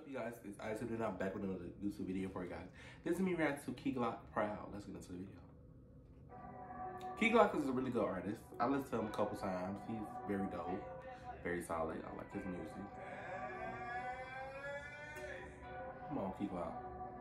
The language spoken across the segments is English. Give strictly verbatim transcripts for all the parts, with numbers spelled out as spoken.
up, you guys? It's Isaac and I'm back with another YouTube video for you guys. This is me reacting to Key Glock Proud. Let's get into the video. Key Glock is a really good artist. I listened to him a couple times. He's very dope, very solid. I like his music. Come on, Key Glock.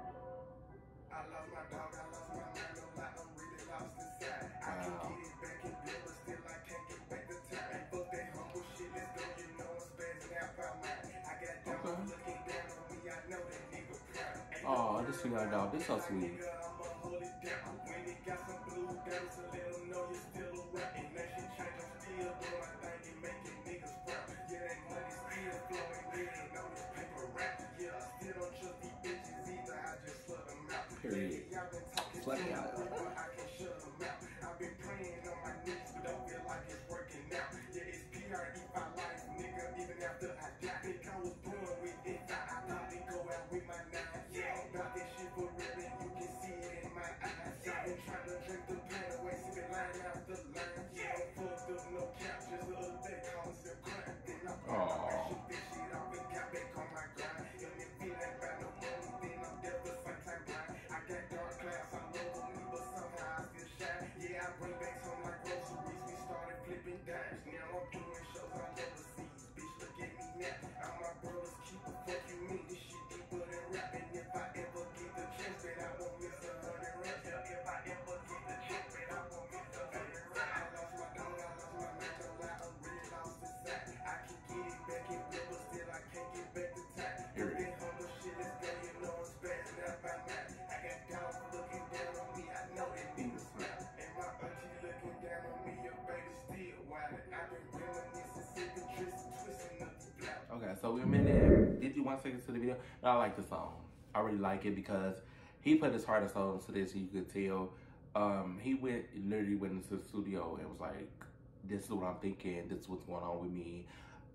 I lost my dog, I lost my mind, no lie, I'm really lost inside. I can get it back and build, but still I can't get back the time. Fuck that humble shit, let's go, you know I'm spazzing out by mine. I got dogs looking down on me, I know that nigga proud. Oh, this got dog, this so sweet. I'ma hold it down. When it got some blue down, so let them know you're still around. And that shit change, I'm still doing my thing and making niggas proud. Yeah, that money still flowing, yeah, you know this paper rap. Yeah, I still don't trust these bitches either, I just slut them out. Period. Slut me out. I can shut them out. I've been praying on my knees, but don't feel like it's working out. Yeah, it's P R E my life, nigga, even after I die. Think I was born with it, I probably go out with my nine. Yeah, about this shit for real, and you can see it in my eyes. I've been trying to drink the pain away, sipping line after line. Yeah, I'm fucked up, no cap, just the other day, calling some crime. Then I shook this shit off and got back on my grind. And if it ain't about no money, then I'm dead for some time blind. I got dark clouds all over me, but somehow I still shine. Yeah, I bring back some like groceries, we started flipping dimes. Now I'm doing shows all overseas, bitch, look at me now. I'm my brother's keeper, fuck you mean, this shit deeper than rapping. If I ever get the chance, then I won't miss a hundred reps. If I ever get the chance, then I won't miss a hundred reps. I lost my dog, I lost my mind, no lie, I'm really lost inside. I can get it back and build, but still I can't get back the time. If that humble shit is there, you know I'm spazzing out my mind. I got dogs looking down on me, I know that niggas smile. And my auntie looking down on me, your baby still wildin'. I've been reminiscing, sipping, twisting, twisting up the block. Okay, so we're a minute fifty-one seconds to the video. And I like the song. I really like it because he put his heart and soul into this, and you could tell. Um, he went literally went into the studio and was like, "This is what I'm thinking. This is what's going on with me.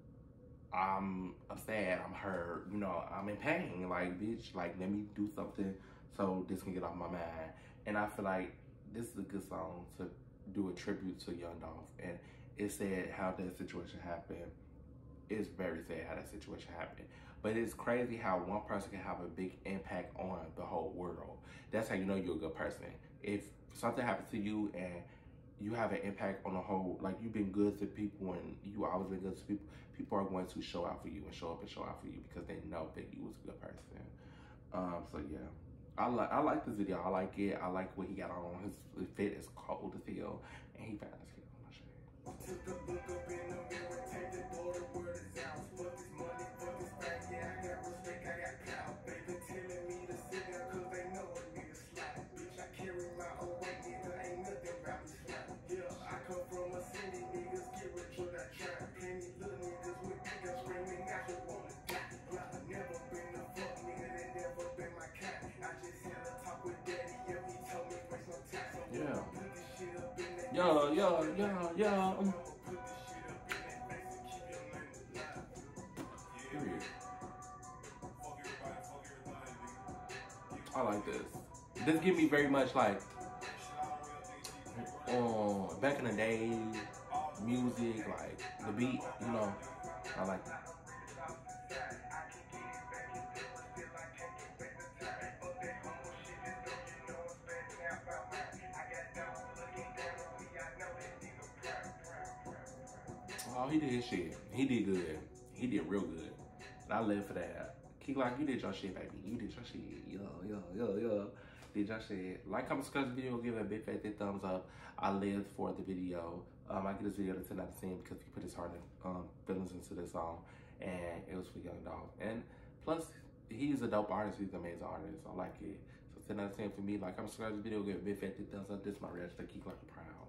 I'm, I'm sad. I'm hurt. You know, I'm in pain. Like, bitch, like let me do something so this can get off my mind." And I feel like this is a good song to do a tribute to Young Dolph. And it said how that situation happened. It's very sad how that situation happened. But it's crazy how one person can have a big impact on the whole world. That's how you know you're a good person. If something happens to you and you have an impact on the whole, like you've been good to people and you always been good to people, people are going to show out for you and show up and show out for you because they know that you was a good person. Um, so yeah, I like I like this video. I like it. I like what he got on. His, his fit is cold as hell, and he found his fit on my shirt. Took a look up in the mirror, take the door, the word is out. Fuck this money, fuck this bank, yeah, I got respect, I got clout. They been telling me to sit down cause they know a nigga slide. Bitch, I carry my own weight, nigga, ain't nothing about me slide. Yeah, I come from a city, niggas get rich or not trying. Plenty little niggas with niggas screaming, I just wanna die. Yeah, I never been a fuck nigga, that never been my kind. I just had a talk with daddy, yeah, he told me waste no time. So yeah. Put this shit up in that Yo, yo, yo, yo. Period. I like this. This give me very much like um back in the day music, like the beat, you know. I like it. Oh, he did his shit. He did good. He did real good. And I live for that. Key Glock, you did your shit, baby. You did your shit. Yo, yo, yo, yo. Did your shit. Like, comment, subscribe to the video. Give it a big fat thick thumbs up. I lived for the video. Um, I give this video to ten out of ten because he put his heart and um, feelings into this song. And it was for Young Dolph. And plus, he's a dope artist. He's an amazing artist. I like it. So ten out of ten for me. Like, comment, subscribe to the video. Give it a big fat thick thumbs up. This is my reaction to Key Glock Proud.